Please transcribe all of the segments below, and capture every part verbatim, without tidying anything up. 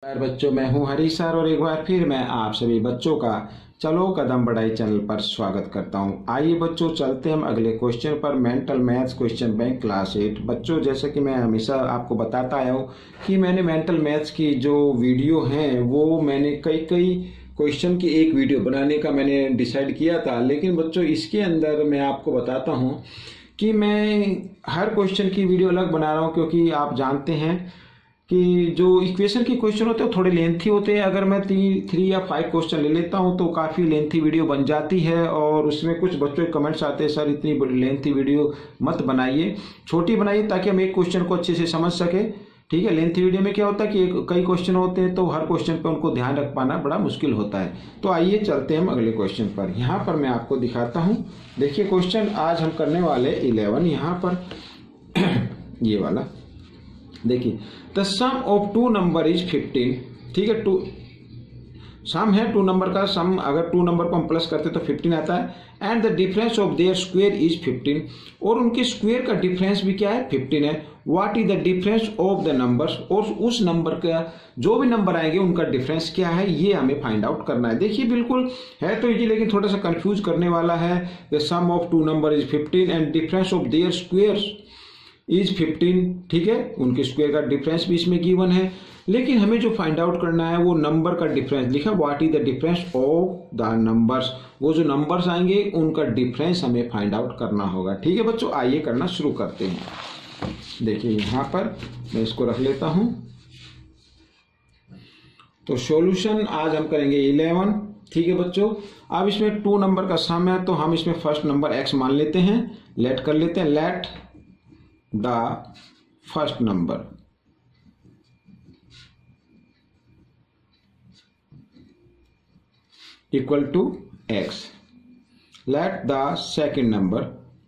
यार बच्चों, मैं हूं हरीश सर और एक बार फिर मैं आप सभी बच्चों का चलो कदम बढ़ाई चैनल पर स्वागत करता हूं। आइए बच्चों, चलते हम अगले क्वेश्चन पर। Mental maths question bank class eight. बच्चों, जैसे कि मैं हमेशा आपको बताता आया हूं कि मैंने मेंटल मैथ्स की जो वीडियो हैं वो मैंने कई कई क्वेश्चन की एक वीडियो बनाने का मैंने डिसाइड किया था, लेकिन बच्चों इसके अंदर मैं आपको बताता हूँ कि मैं हर क्वेश्चन की वीडियो अलग बना रहा हूँ, क्योंकि आप जानते हैं कि जो इक्वेशन के क्वेश्चन होते हैं वो थोड़े लेंथी होते हैं। अगर मैं तीन थ्री या फाइव क्वेश्चन ले लेता हूं तो काफ़ी लेंथी वीडियो बन जाती है, और उसमें कुछ बच्चों के कमेंट्स आते हैं, सर इतनी लेंथी वीडियो मत बनाइए, छोटी बनाइए ताकि हम एक क्वेश्चन को अच्छे से समझ सके। ठीक है, लेंथी वीडियो में क्या होता है कि एक कई क्वेश्चन होते हैं तो हर क्वेश्चन पर उनको ध्यान रख पाना बड़ा मुश्किल होता है। तो आइए चलते हैं हम अगले क्वेश्चन पर। यहाँ पर मैं आपको दिखाता हूँ। देखिए क्वेश्चन आज हम करने वाले इलेवन, यहाँ पर ये वाला देखिए, the sum of two number is fifteen. ठीक है, टू सम है, टू नंबर का सम, अगर टू नंबर को हम प्लस करते तो फिफ्टीन आता है। And the difference of their square is fifteen, और उनके स्क्वायर का डिफरेंस भी क्या है, फिफ्टीन है। What is the difference of the numbers, और उस नंबर का जो भी नंबर आएंगे उनका डिफरेंस क्या है, ये हमें फाइंड आउट करना है। देखिए बिल्कुल है तो इजी, लेकिन थोड़ा सा कंफ्यूज करने वाला है। The sum of two number is fifteen and difference of their squares is fifteen. ठीक है, उनके स्क्वायर का डिफरेंस भी इसमें गिवन है, लेकिन हमें जो फाइंड आउट करना है वो नंबर का डिफरेंस लिखा। What is the difference of the numbers, वो जो नंबर्स आएंगे उनका डिफरेंस हमें फाइंड आउट करना होगा। ठीक है बच्चों, आइए करना शुरू करते हैं। देखिए यहाँ पर मैं इसको रख लेता हूं। तो सॉल्यूशन आज हम करेंगे इलेवन। ठीक है बच्चों, अब इसमें टू नंबर का सम है तो हम इसमें फर्स्ट नंबर एक्स मान लेते हैं, लेट कर लेते हैं। Let the first number equal to x. Let the second number,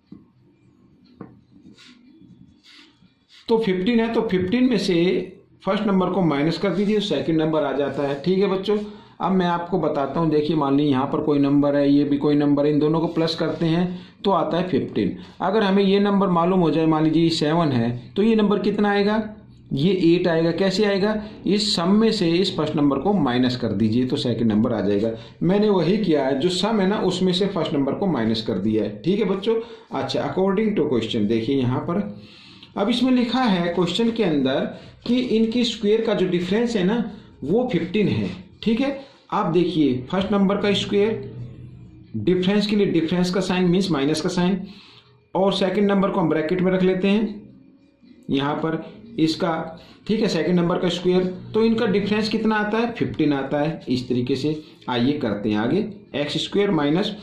तो फिफ्टीन है तो फिफ्टीन में से फर्स्ट नंबर को माइनस कर दीजिए, सेकेंड नंबर आ जाता है। ठीक है बच्चों, अब मैं आपको बताता हूं। देखिए मान लीजिए यहाँ पर कोई नंबर है, ये भी कोई नंबर है, इन दोनों को प्लस करते हैं तो आता है फिफ्टीन। अगर हमें ये नंबर मालूम हो जाए, मान लीजिए सेवन है, तो ये नंबर कितना आएगा, ये एट आएगा। कैसे आएगा, इस सम में से इस फर्स्ट नंबर को माइनस कर दीजिए तो सेकंड नंबर आ जाएगा। मैंने वही किया है, जो सम है ना उसमें से फर्स्ट नंबर को माइनस कर दिया है। ठीक है बच्चों, अच्छा अकॉर्डिंग टू क्वेश्चन देखिए यहाँ पर, अब इसमें लिखा है क्वेश्चन के अंदर कि इनकी स्क्वायर का जो डिफरेंस है ना वो फिफ्टीन है। ठीक है, आप देखिए फर्स्ट नंबर का स्क्वायर, डिफरेंस के लिए डिफरेंस का साइन मीन्स माइनस का साइन, और सेकंड नंबर को हम ब्रैकेट में रख लेते हैं यहाँ पर इसका। ठीक है, सेकंड नंबर का स्क्वायर, तो इनका डिफरेंस कितना आता है, फिफ्टीन आता है। इस तरीके से आइए करते हैं आगे। एक्स स्क्वायर माइनस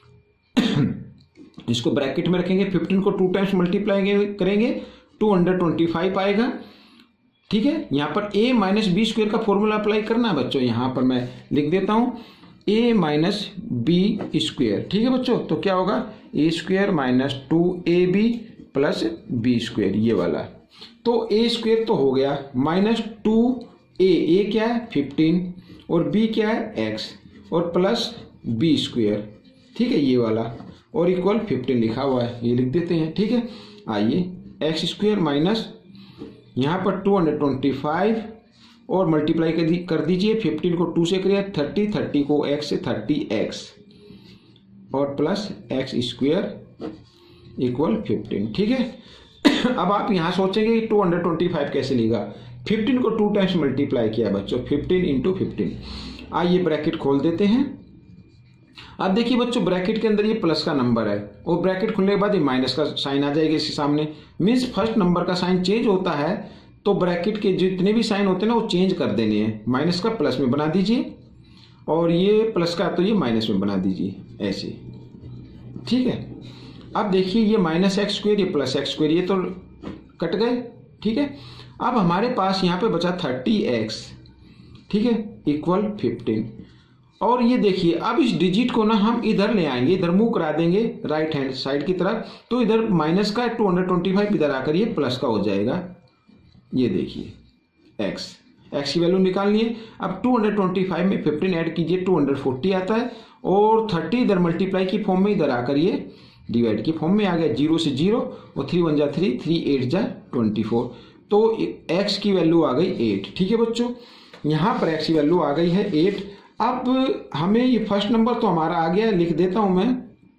इसको ब्रैकेट में रखेंगे, फिफ्टीन को टू टाइम्स मल्टीप्लाई करेंगे, टू हंड्रेड ट्वेंटी फाइव आएगा। ठीक है, यहाँ पर a माइनस बी स्क्वायर का फॉर्मूला अप्लाई करना है बच्चों। यहाँ पर मैं लिख देता हूँ a माइनस बी स्क्वायर। ठीक है बच्चों, तो क्या होगा, A square minus two A B plus B square, ये वाला। तो a स्क्वायर तो हो गया, माइनस टू ए, ए क्या है फिफ्टीन, और b क्या है x, और प्लस बी स्क्वायर। ठीक है, ये वाला, और इक्वल फिफ्टीन लिखा हुआ है, ये लिख देते हैं। ठीक है, आइए एक्स स्क्वायर माइनस यहाँ पर टू हंड्रेड ट्वेंटी फाइव और मल्टीप्लाई कर, दी, कर दीजिए। फिफ्टीन को टू से करिए थर्टी, थर्टी को x से थर्टी एक्स, और plus x square equal fifteen. ठीक है, अब आप यहाँ सोचेंगे टू हंड्रेड ट्वेंटी फाइव कैसे लेगा, फिफ्टीन को टू टाइम्स मल्टीप्लाई किया बच्चों, फिफ्टीन इंटू फिफ्टीन। आइए ब्रैकेट खोल देते हैं। अब देखिए बच्चों, ब्रैकेट के अंदर ये प्लस का नंबर है और ब्रैकेट खुलने के बाद ये माइनस का साइन आ जाएगा इसके सामने। मीन्स फर्स्ट नंबर का साइन चेंज होता है तो ब्रैकेट के जितने भी साइन होते हैं ना वो चेंज कर देने हैं। माइनस का प्लस में बना दीजिए, और ये प्लस का तो ये माइनस में बना दीजिए, ऐसे। ठीक है, अब देखिए ये माइनस एक्स स्क्वायर, ये प्लस एक्स स्क्वायर, ये तो कट गए। ठीक है, अब हमारे पास यहाँ पे बचा थर्टी एक्स। ठीक है, इक्वल फिफ्टीन। और ये देखिए अब इस डिजिट को ना हम इधर ले आएंगे, इधर मूव करा देंगे राइट हैंड साइड की तरफ, तो इधर माइनस का टू हंड्रेड ट्वेंटी फाइव इधर आकर ये प्लस का हो जाएगा। ये देखिए x, x की वैल्यू निकाल लिए। अब टू हंड्रेड ट्वेंटी फाइव में फिफ्टीन ऐड कीजिए, टू हंड्रेड फोर्टी आता है, और थर्टी इधर मल्टीप्लाई की फॉर्म में इधर आकर ये डिवाइड की फॉर्म में आ गया। जीरो से जीरो, और थ्री वन जा थ्री, थ्री एट जा ट्वेंटी फोर, तो x की वैल्यू आ गई एट। ठीक है बच्चों, यहाँ पर एक्स की वैल्यू आ गई है एट। अब हमें ये फर्स्ट नंबर तो हमारा आ गया, लिख देता हूं मैं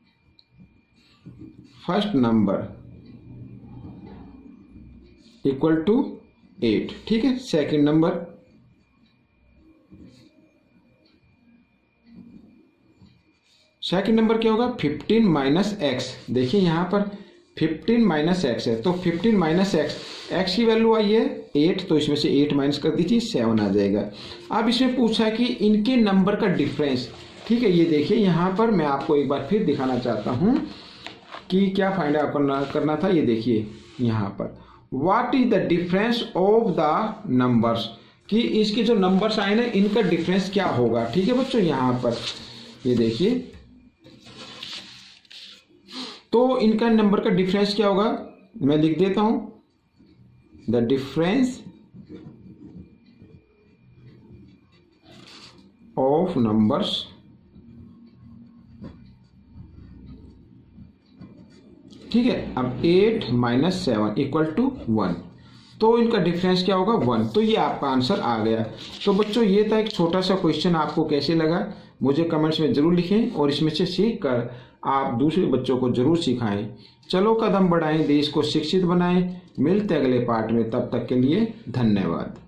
first number equal to eight. ठीक है, सेकंड नंबर सेकंड नंबर क्या होगा, फिफ्टीन माइनस एक्स। देखिए यहाँ पर फिफ्टीन माइनस एक्स है, तो फिफ्टीन माइनस एक्स, एक्स की वैल्यू आई है एट, तो इसमें से एट माइनस कर दीजिए, सेवन आ जाएगा। अब इसमें पूछा कि इनके नंबर का डिफरेंस। ठीक है, ये देखिए यहाँ पर मैं आपको एक बार फिर दिखाना चाहता हूँ कि क्या फाइंड आउट करना करना था। ये देखिए यहाँ पर what is the difference of the numbers, कि इसके जो नंबर्स आए ना इनका डिफरेंस क्या होगा। ठीक है बच्चों, यहाँ पर ये देखिए, तो इनका नंबर का डिफरेंस क्या होगा, मैं लिख देता हूं द डिफरेंस ऑफ नंबर्स ठीक है। अब eight minus seven equal to one, तो इनका डिफरेंस क्या होगा, वन। तो ये आपका आंसर आ गया। तो बच्चों ये था एक छोटा सा क्वेश्चन, आपको कैसे लगा मुझे कमेंट्स में जरूर लिखें और इसमें से सीख कर आप दूसरे बच्चों को जरूर सिखाएं। चलो कदम बढ़ाएं, देश को शिक्षित बनाएं। मिलते अगले पार्ट में, तब तक के लिए धन्यवाद।